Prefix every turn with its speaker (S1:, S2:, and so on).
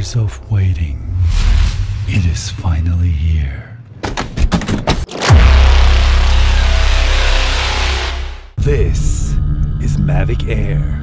S1: years of waiting, it is finally here. This is Mavic Air.